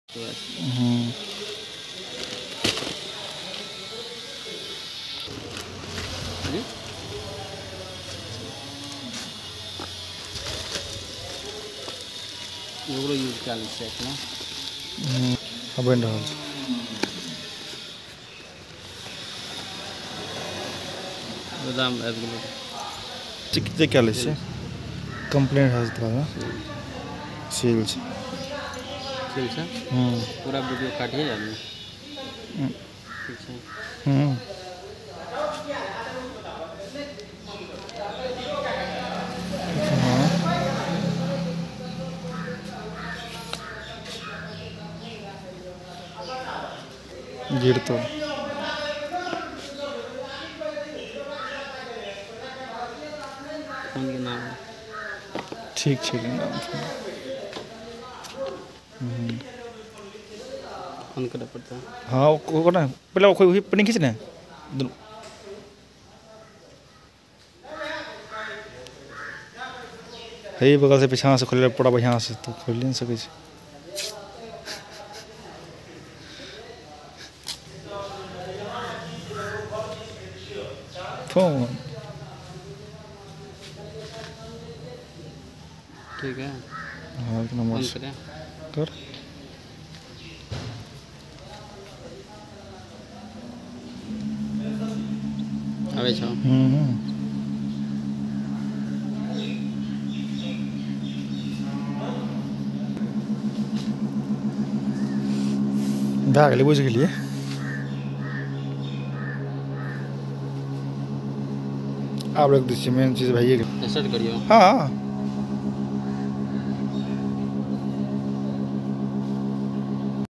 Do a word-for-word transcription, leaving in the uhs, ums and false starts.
हम्म एगो यूज कर छै अपना अब बन रहल छै। गोदाम आबि गेलै चिकित्सा क्या ले से कंप्लेंट है तरह सील से सील से हम्म पूरा वीडियो काटिए जाने ठीक है। हम्म गिर तो फोन के नाम ठीक ठीक नाम फोन करना पड़ता है। हाँ वो ना पहले कोई वही पनी खींचना है बगल से पीछा से खोल पूरा बढ़िया से तो खोल नहीं सके फोन ठीक है। हाँ एक नंबर फोन करें कर आवे छो हम्म भए गेलै बुझि गेलियै आब रख दै छियै मेन चीज भइए गेलै स्टार्ट करियो हाँ